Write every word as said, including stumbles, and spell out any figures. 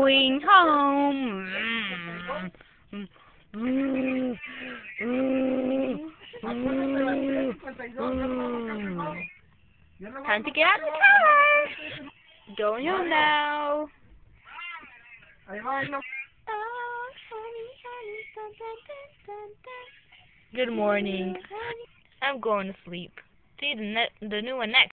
going home. Time to get out of the car. Going home now. Good morning. I'm going to sleep. See the, ne the new one next.